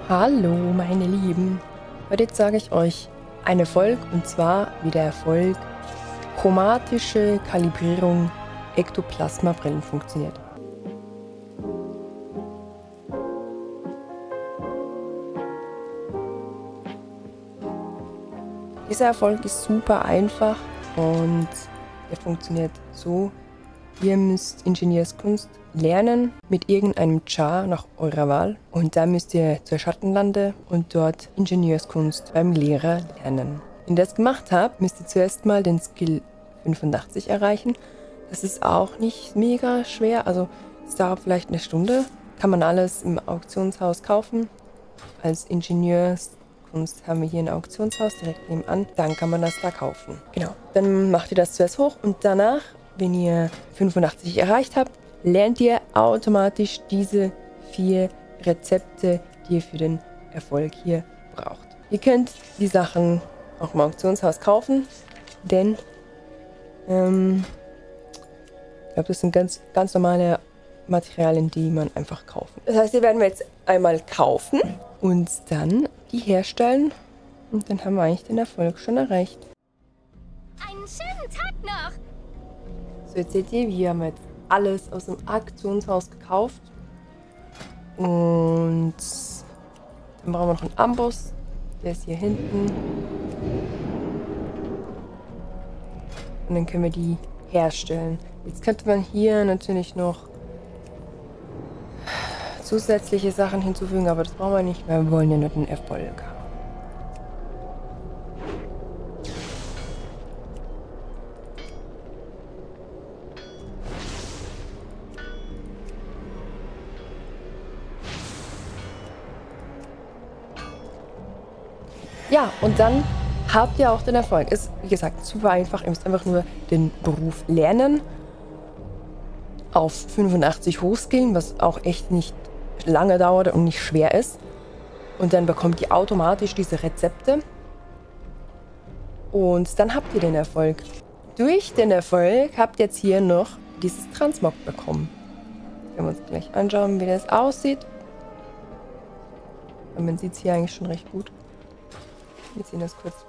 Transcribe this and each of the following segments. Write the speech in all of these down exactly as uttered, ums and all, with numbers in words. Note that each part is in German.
Hallo meine Lieben, heute zeige ich euch einen Erfolg, und zwar wie der Erfolg chromatische Kalibrierung Ektoplasma-Brillen funktioniert. Dieser Erfolg ist super einfach und er funktioniert so: Ihr müsst Ingenieurskunst lernen mit irgendeinem Char nach eurer Wahl, und da müsst ihr zur Schattenlande und dort Ingenieurskunst beim Lehrer lernen. Wenn ihr das gemacht habt, müsst ihr zuerst mal den Skill fünfundachtzig erreichen. Das ist auch nicht mega schwer, also es dauert vielleicht eine Stunde. Kann man alles im Auktionshaus kaufen. Als Ingenieurskunst haben wir hier ein Auktionshaus direkt nebenan. Dann kann man das da kaufen. Genau, dann macht ihr das zuerst hoch und danach, wenn ihr fünfundachtzig erreicht habt, lernt ihr automatisch diese vier Rezepte, die ihr für den Erfolg hier braucht. Ihr könnt die Sachen auch im Auktionshaus kaufen, denn ähm, ich glaube, das sind ganz, ganz normale Materialien, die man einfach kaufen. Das heißt, die werden wir jetzt einmal kaufen und dann die herstellen, und dann haben wir eigentlich den Erfolg schon erreicht. Einen schönen Tag noch! So, jetzt seht ihr, wir haben jetzt alles aus dem Auktionshaus gekauft. Und dann brauchen wir noch einen Amboss. Der ist hier hinten. Und dann können wir die herstellen. Jetzt könnte man hier natürlich noch zusätzliche Sachen hinzufügen, aber das brauchen wir nicht, weil wir wollen ja nur den Erfolg haben. Ja, und dann habt ihr auch den Erfolg. Ist, wie gesagt, super einfach. Ihr müsst einfach nur den Beruf lernen, auf fünfundachtzig hochskillen, was auch echt nicht lange dauert und nicht schwer ist. Und dann bekommt ihr automatisch diese Rezepte. Und dann habt ihr den Erfolg. Durch den Erfolg habt ihr jetzt hier noch dieses Transmog bekommen. Können wir uns gleich anschauen, wie das aussieht. Und man sieht es hier eigentlich schon recht gut. Wir ziehen das kurz.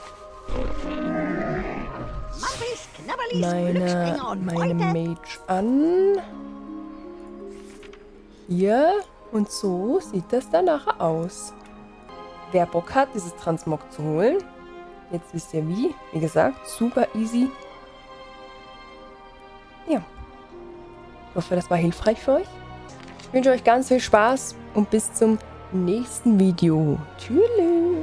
Meine, meine Mage an. Hier. Und so sieht das dann nachher aus. Wer Bock hat, dieses Transmog zu holen, jetzt wisst ihr wie. Wie gesagt, super easy. Ja. Ich hoffe, das war hilfreich für euch. Ich wünsche euch ganz viel Spaß und bis zum nächsten Video. Tschüss.